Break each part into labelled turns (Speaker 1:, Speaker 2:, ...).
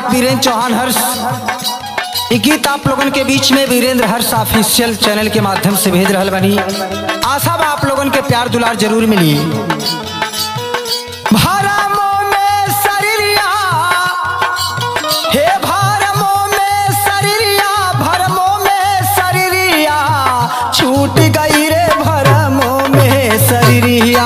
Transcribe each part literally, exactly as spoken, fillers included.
Speaker 1: वीरेंद्र चौहान हर्ष। ये गीत आप लोगन के बीच में वीरेंद्र हर्ष ऑफिशियल चैनल के माध्यम से भेज रहल बनी। आशा बा आप लोगन के प्यार दुलार जरूर मिली। भरमो में शरीरिया हे भरमो में शरीरिया भरमो में शरीरिया छूट गई रे भरमो में शरीरिया।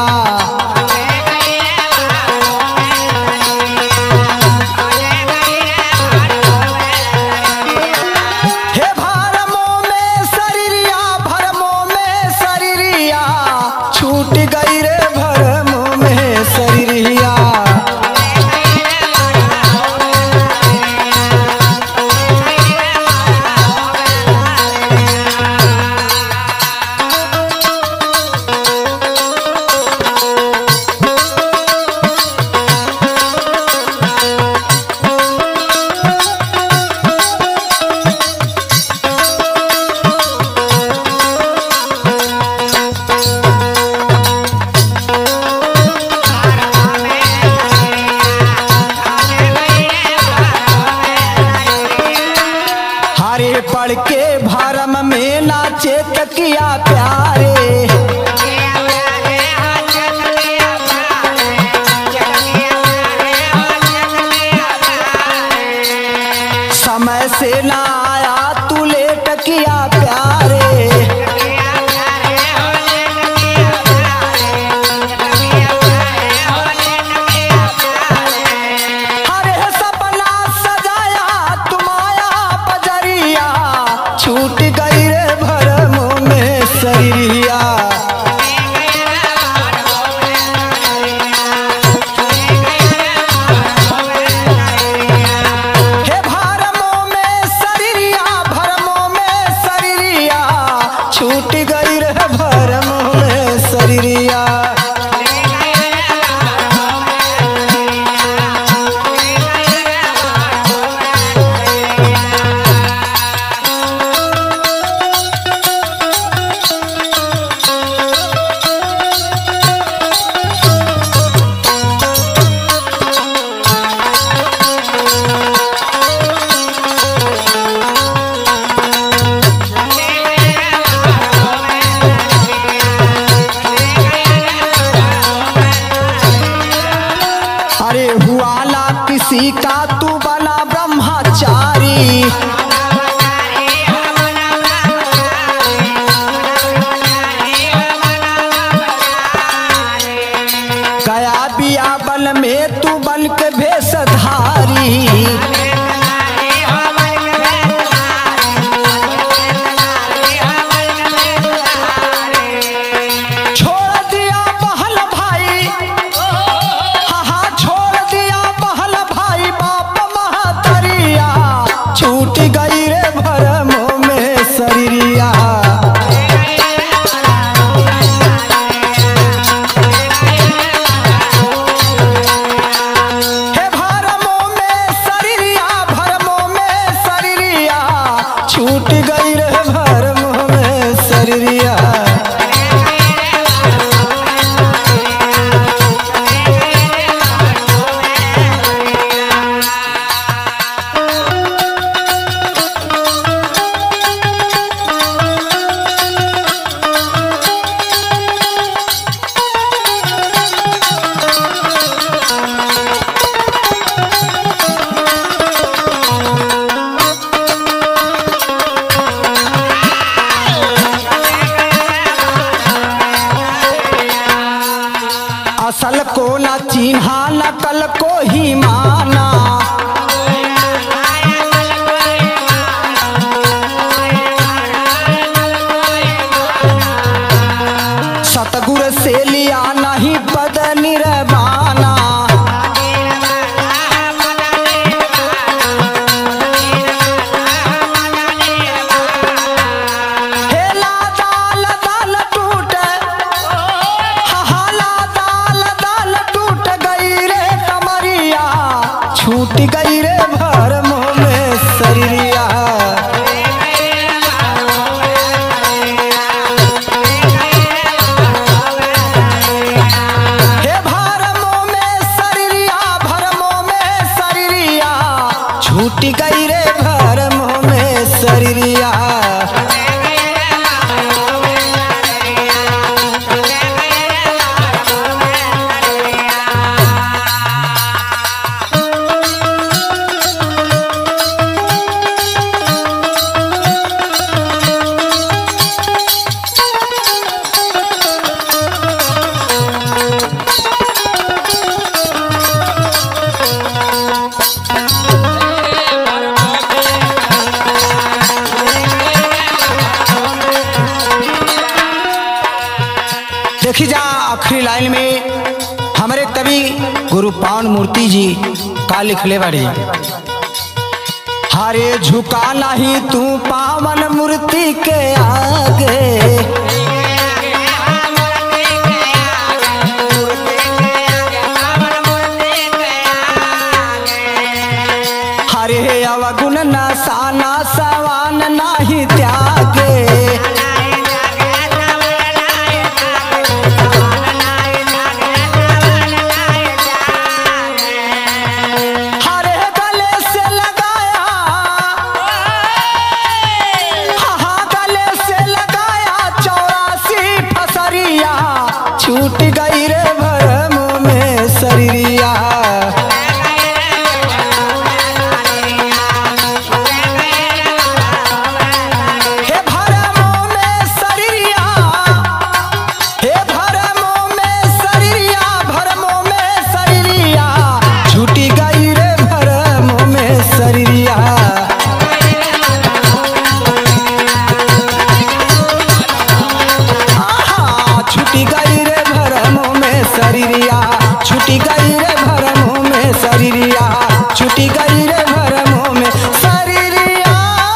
Speaker 1: पढ़ के भरम में नाचे तकिया प्यारे समय से ना आया तू ले टकिया प्यारे। छूट गई रे भरमो में शरीरिया। हे भरमो में शरीरिया भरमो में शरीरिया छूट गई रे भरमो में शरीरिया। अरे हुआला किसी का तू बना ब्रह्मचारी। गया बियाबल में तू बन के भेषधारी। छूट गई रे भरमो में शरीरिया। हे भरमो में शरीरिया भरमो में शरीरिया छूट गई रे भरमो में शरीरिया। असल को न चिन्हा नकल को ही माना। सतगुरु से लिया नहीं पद निर्वाणा। छूट गई रे भरमो में शरीरिया। हे भरमो में शरीरिया भरमो में शरीरिया छूट छूट गई रे भरम में शरीरिया। देखी जा आखिरी लाइन में हमारे कवि गुरु पावन मूर्ति जी का लिखले बाड़ी, हरे झुका नहीं तू पावन मूर्ति के आगे, हरे अवगुण नसाना सवान नहीं त्यागे, छूट गई रे भरम में शरीरिया। हे भरमों में शरीरिया, हे भरमों में शरीरिया, भरमों में शरीरिया, छूट गई रे भरमों में शरीरिया। छुटी गई रे भरमों में शरीरिया, छुटी गई रे भरमों में शरीरिया, छुटी गई रे भरमों में शरीरिया।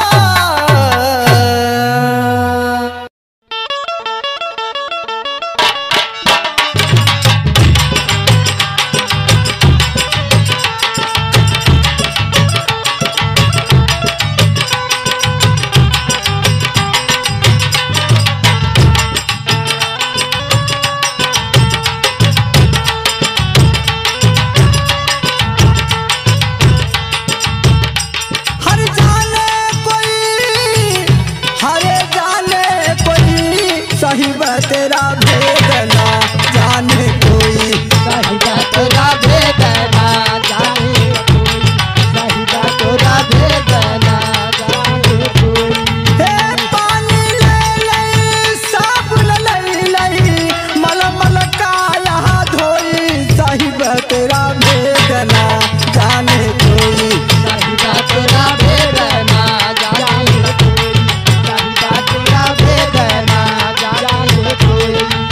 Speaker 1: तेरा भेदना जाने कोई,
Speaker 2: साहिबा तेरा भेदना जाने कोई, साहिबा तेरा भेदना जाने कोई।
Speaker 1: हे पानी ले लई साबुन लई लई मल मल का यहाँ धोई, साहिबा तेरा भेदना जाने कोई,
Speaker 2: साहिबा तेरा भेदना जाने कोई, साहिबा तेरा भेदना जाने कोई।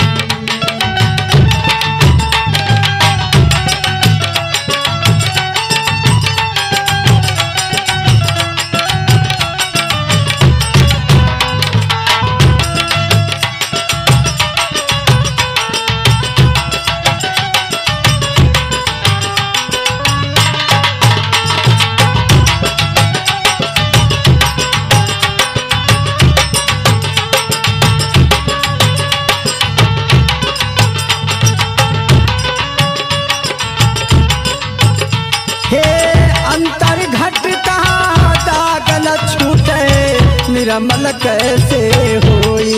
Speaker 1: अंतर घट कहाँ दागल छूटे, निर्मल कैसे होई,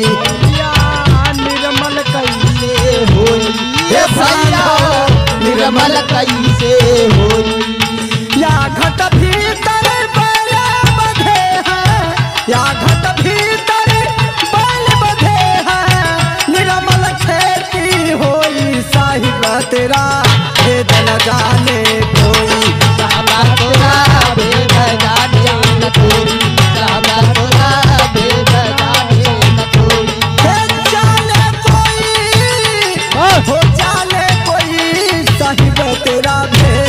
Speaker 2: निर्मल कैसे होई,
Speaker 1: हे भैया
Speaker 2: निर्मल कैसे होई।
Speaker 1: या घट भीतर बैल बंधे हैं, या घट भीतर बैल बंधे हैं, निर्मल खेती होई, साहिबा तेरा भेदन जाने कोई,
Speaker 2: साहिबा तेरा भेदना जाने कोई, साहिबा तेरा भेदना जाने कोई।
Speaker 1: हे जाने कोई, हो जाने कोई, साहिबा तेरा भेद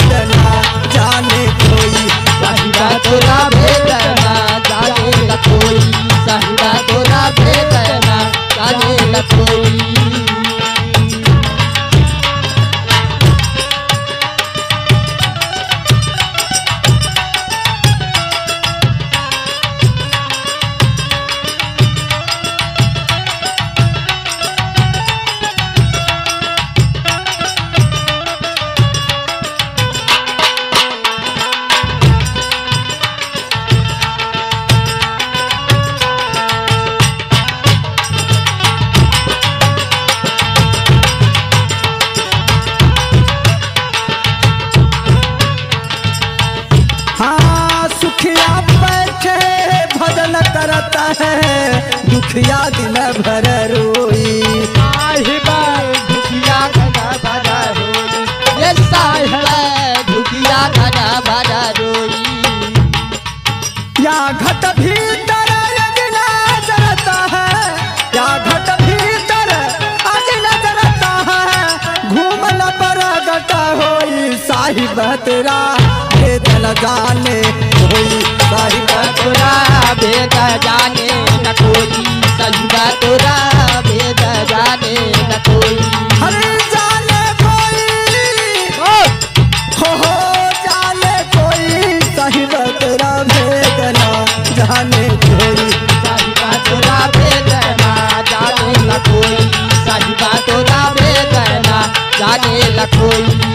Speaker 1: न करता है दुखिया दिन भर रोई।
Speaker 2: साहिबा दुखिया घना भरा रोई, ये साहिबा दुखिया घना भरा रोई।
Speaker 1: या घट भीतर अग्नि जरता है, या घट भीतर अग्नि जरता है, घूमल बरगट होई साहिब तेरा भेद न जाने कोई। साहिब
Speaker 2: तोरा भेद जाने न कोई, साहिबा तोरा भेद जाने न कोई।
Speaker 1: हरे जाने कोई हो हो जाने कोई साहिब तेरा भेद न जाने कोई।
Speaker 2: साहिबा तोरा भेद न जाने न कोई, साहिबा तोरा भेद न जाने न कोई।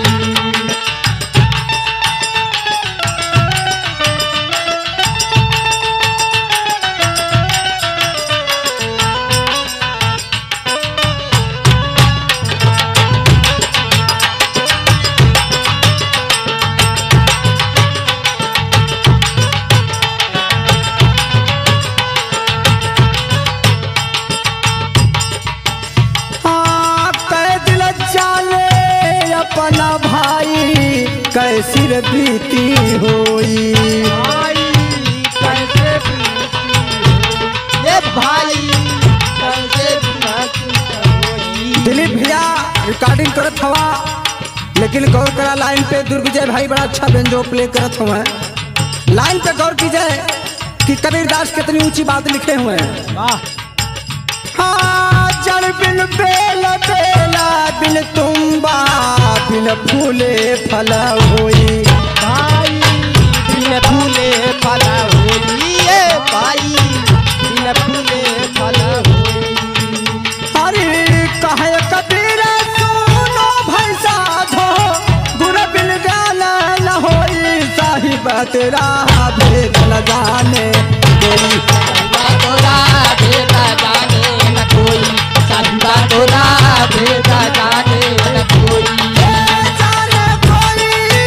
Speaker 1: अपना भाई कैसी बीती होई,
Speaker 2: भाई कैसे बीती होई, ये भाई कैसे बीती होई।
Speaker 1: दिलीप भैया रिकॉर्डिंग करत हवा, लेकिन गौर करा लाइन पे दुर्विजय भाई बड़ा अच्छा बेंजो प्ले करत हुए। लाइन पे गौर कीजिए कि कबीरदास कितनी ऊंची बात लिखे हुए हैं।
Speaker 2: वाह।
Speaker 1: हाँ जड़ बिन बेल बेला बिन तुम्बा बिन फूले फल होई,
Speaker 2: भाई बिन फूले फल होई, ये भाई बिन फूले फल होई।
Speaker 1: हरि कहे कबीर सुनो भाई साधो, गुर बिन ज्ञान न होई साहिब तेरा भेद न जाने कोई।
Speaker 2: साहिबा तोरा भेद जाने न कोई, साहिबा तोरा भेद जाने न कोई।
Speaker 1: जाने कोई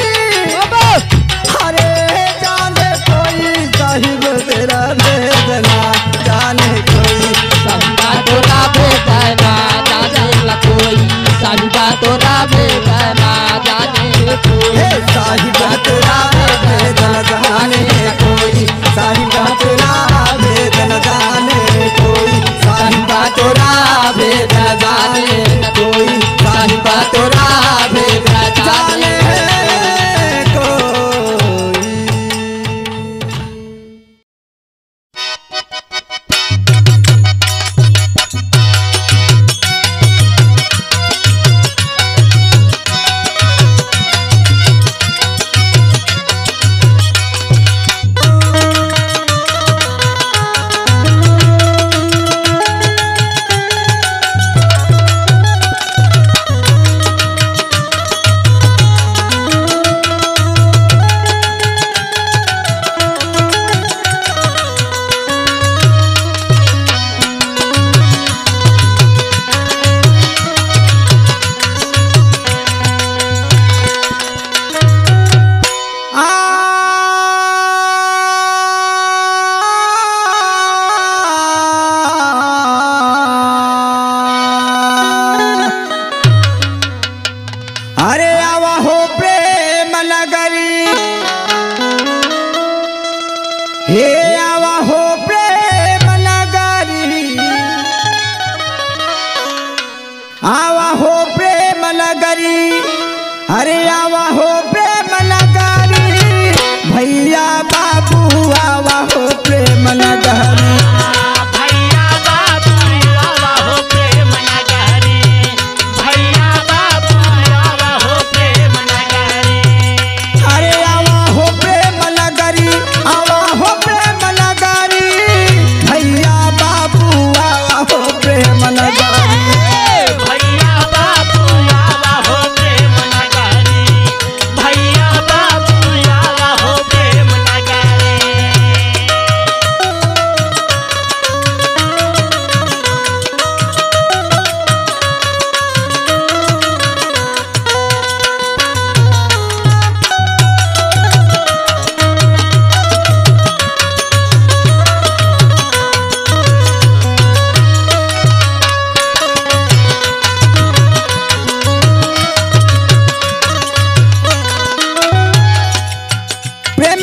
Speaker 1: हरे जाने कोई साहिब तेरा भेद न जाने कोई।
Speaker 2: साहिबा तोरा भेद न जाने न कोई, साहिबा तोरा भेद न जाने न कोई।
Speaker 1: हे साहिब तेरा भेद न जाने कोई, साहिब तेरा भेद न जाने कोई, साहिब तेरा भेद न जाने कोई, साहिब तेरा भेद न जाने कोई।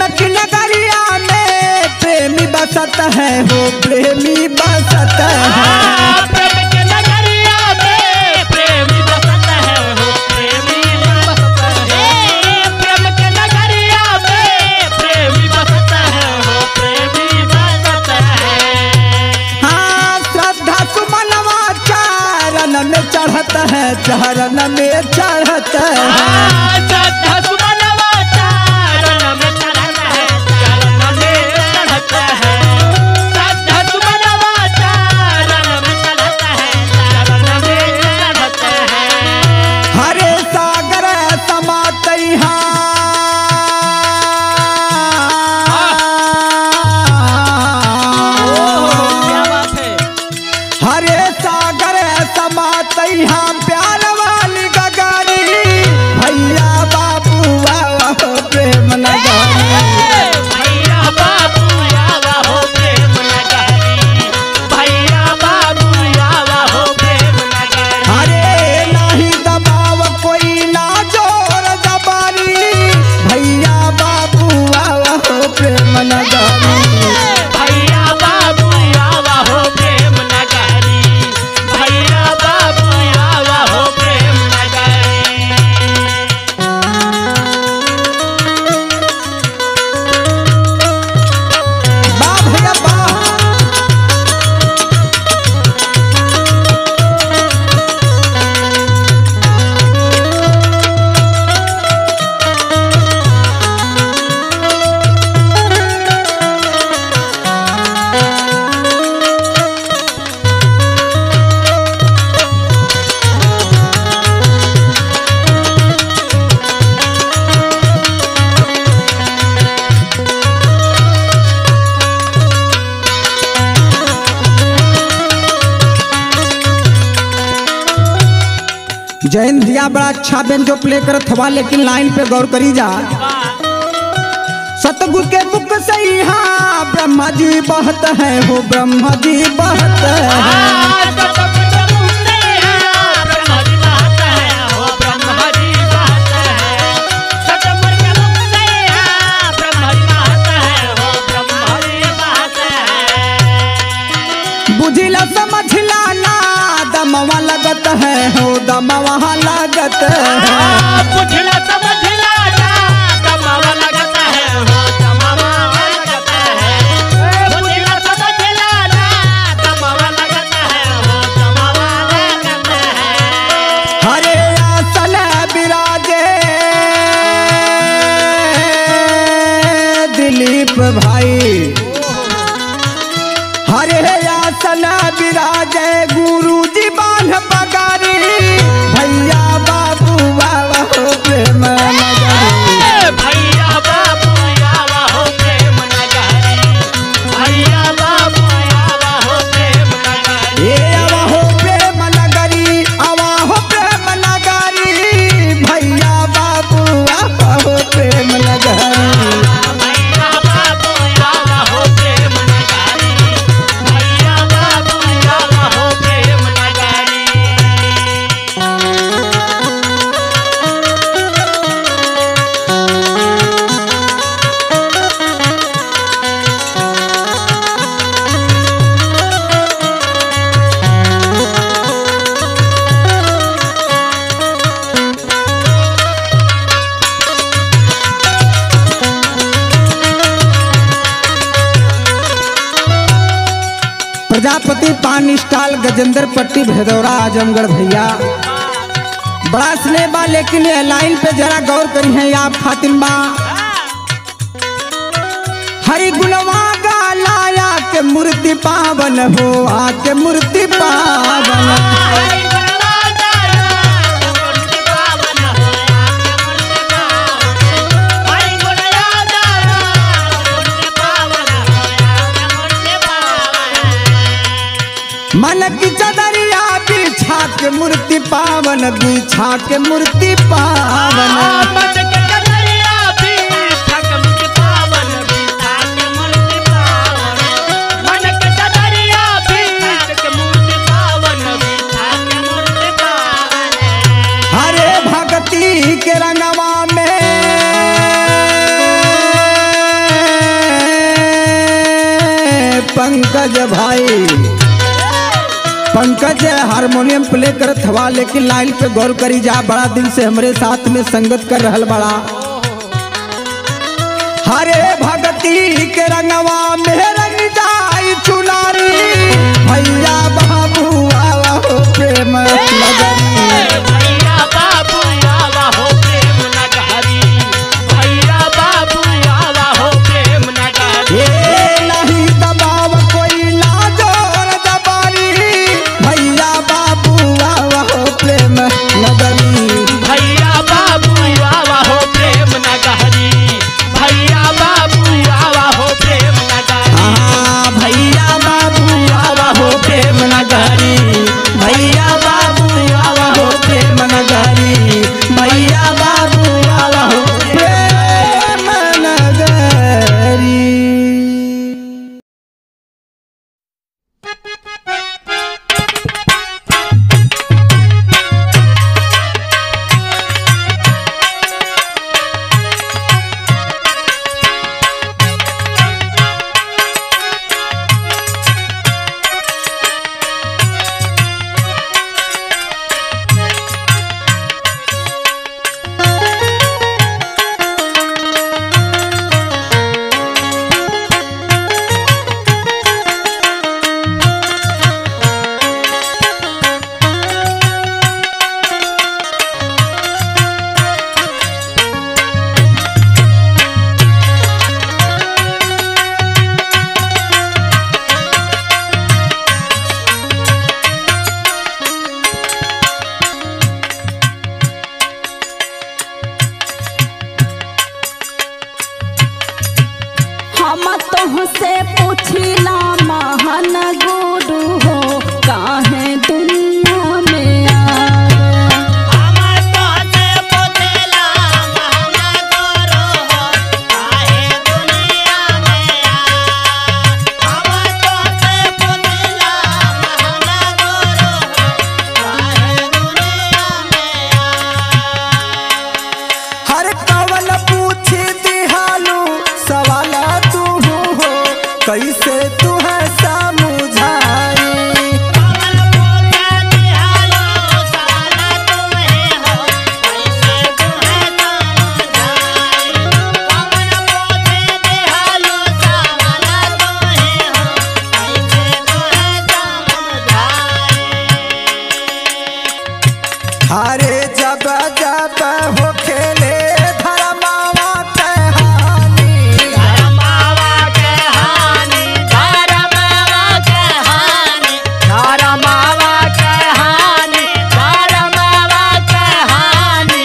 Speaker 1: प्रेम की नगरिया में प्रेमी बसत है हो प्रेमी बसत है।
Speaker 2: प्रेम की नगरिया में प्रेमी बसत है हो प्रेमी बसत है। प्रेम की नगरिया में प्रेमी बसत है हो प्रेमी बसत है।
Speaker 1: हाँ श्रद्धा सुमनवा चरण में चढ़त है चरण में चढ़त है।
Speaker 2: श्रद्धा सुमनवा चरण में चढ़त है चरण में चढ़त है। श्रद्धा सुमनवा चरण में चढ़त है चरण में चढ़त है।
Speaker 1: हरे सागर समातैहा
Speaker 2: क्या बात है।
Speaker 1: हरे सागर समातैहा प्यार वाली गगारी भैया बाबू आवा हो प्रेम नगारी।
Speaker 2: भैया बाबू आवा हो प्रेम नगारी। भैया बाबू आवा हो प्रेम नगारी।
Speaker 1: हरे नाही दबाव कोई ना जोर जबानी भैया बाबू आवा हो प्रेम नगारी।
Speaker 2: भैया बाबू आवा हो प्रेम नगारी। भैया बाबू आवा हो प्रेम नगारी।
Speaker 1: वाह भैया वाह। जैन दिया बड़ा अच्छा बेन जो प्ले करत हवा लेकिन लाइन पे गौर करी जा। सतगुरु के मुख से यहाँ ब्रह्मा जी बहत है हो ब्रह्मा जी बहत है। बुझिला समझिला ना दमवा लगत है हो दमवा लगत है।
Speaker 2: बुझला समझला ना दमवा लगत है हो दमवा लगत है। बुझला समझला ना दमवा लगत है हो दमवा लगत है।
Speaker 1: हरे आसन विराजे दिलीप भाई। हरे आसन विराजे गुरु जी बांध पगारी भैया बाबू बाबा हो प्रेम नगारी।
Speaker 2: भैया बाबू आवा हो प्रेम नगारी। भैया बाबू आवा हो प्रेम नगारी।
Speaker 1: ये आवा हो प्रेम नगरी आवा हो प्रेम नगारी भैया बाबू आवा हो प्रेम नगारी।
Speaker 2: भैया बाबू आवा हो प्रेम नगारी। भैया बाबू आवा हो प्रेम नगारी।
Speaker 1: प्रजापति पान स्टाल गजेंद्र पट्टी भेदौरा आजमगढ़ भैया बड़ा स्नेह बा लेकिन ये लाइन पे जरा गौर करी है आप फातिमा। हरि गुणवा गालाया के मूर्ति पावन हो आके मूर्ति पावन।
Speaker 2: हरि गुणवा गाया मूर्ति पावन हो आके मूर्ति पावन। हरि गुणवा गाया मूर्ति पावन हो आके मूर्ति पावन।
Speaker 1: मन की चदरिया बिछा के मूर्ति पावन बिछा के मूर्ति पावन।
Speaker 2: मन के चदरिया बिछा के मूर्ति पावन बिछा के मूर्ति पावन। मन के चदरिया बिछा के मूर्ति पावन बिछा के मूर्ति पावन।
Speaker 1: हरे भक्ति के रंगवा में पंकज भाई। पंकज हारमोनियम प्ले करत हवा, लेकिन लाइन पे गौर करी जा, बड़ा दिन से हमरे साथ में संगत कर रहल बड़ा। हरे भगती के रंगवा में रंग जाई चुनारी, भैया बाबू आवा हो प्रेम नगरी।
Speaker 2: भैया बाबू आवा हो प्रेम नगरी, भैया बाबू आवा हो प्रेम नगरी।
Speaker 1: ये नहीं दबाव कोई ना जोर दबारी, भैया बाबू आवा हो प्रेम नगरी।
Speaker 2: भैया बाबू आवा हो प्रेम नगरी, भैया बाबू आवा हो प्रेम नगरी।
Speaker 1: हाँ भैया बाबू आवा हो प्रेम नगरी, भैया बाबू आवा हो प्रेम नगरी, भैया बाबू आवा हो प्रेम नगरी।
Speaker 3: हम तुहसे पूछिला महान गुरु हो, काहे दुनिया में आवे।
Speaker 2: हम तोहसे पूछला महान गुरु हो, काहे दुनिया में आवे। हम तोहसे पूछला महान गुरु हो, काहे दुनिया में आवे।
Speaker 1: हर कवन पूछ दिहालू सवाल तू हो, कैसे तू है समझाई।
Speaker 2: कमल पूछे दिहालो सवाल तुम्हें हो, कैसे तुम्हें समझाई। कमल पूछे दिहालो सवाल तुम्हें हो, कैसे तुम्हें समझाई।
Speaker 1: हरे जब जब हो खेले धर्मावा कहानी,
Speaker 2: धर्मावा के हानि, धर्मावा के हानि, धर्मावा के हानि, धर्मावा के हानि।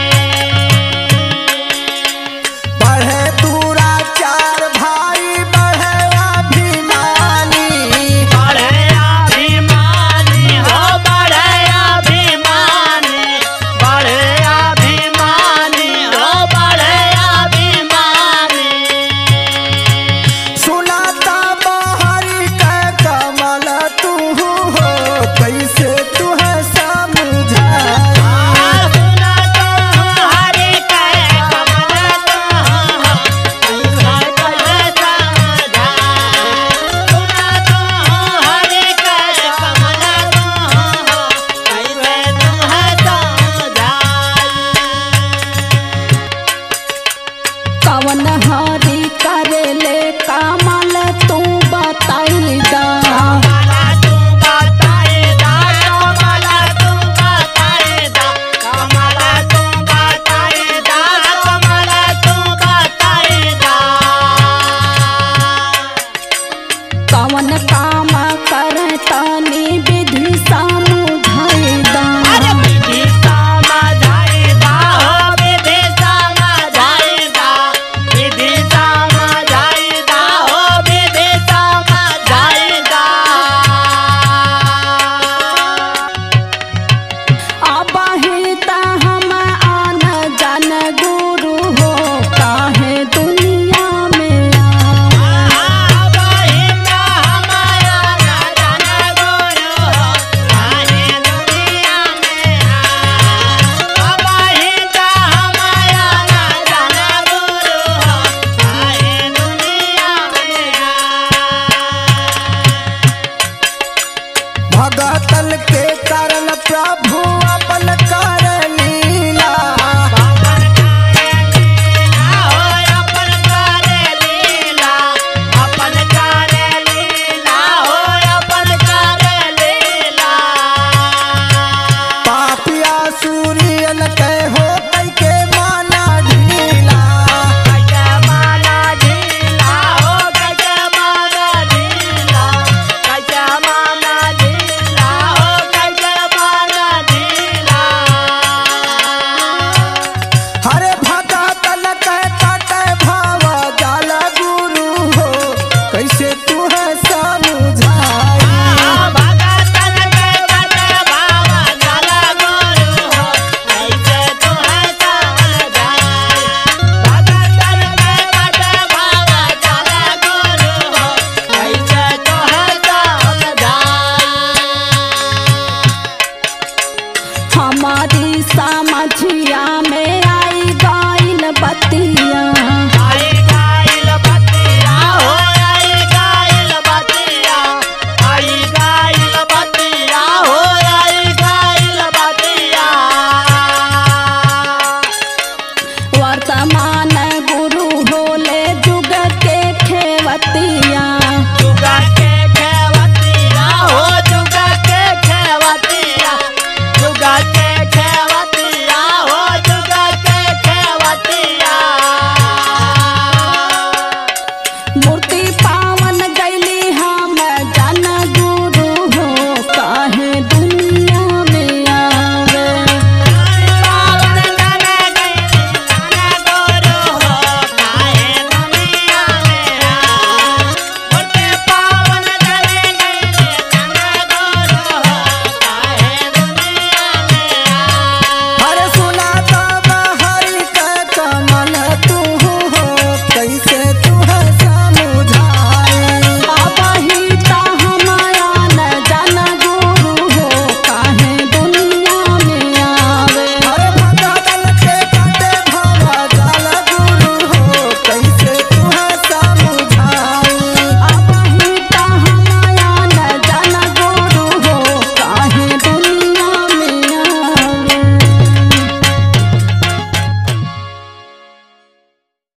Speaker 1: बढ़े दुराचार भाई बढ़े अभिमानी।
Speaker 2: बड़े अभिमानी हो, बड़े अभिमानी, बड़े अभिमानी हो, बड़े अभिमानी।
Speaker 1: सुनाता बाहरी के कमल तू हो, कैसे तू है समझाई।
Speaker 2: सुना तो हरि के कमल तुम हो, कैसे कैसे समझाई। सुना तो हरि के कमल तुम हो, कैसे तुम्हें समझाई।
Speaker 3: कवन हरी करेले कमल तू बताई दा।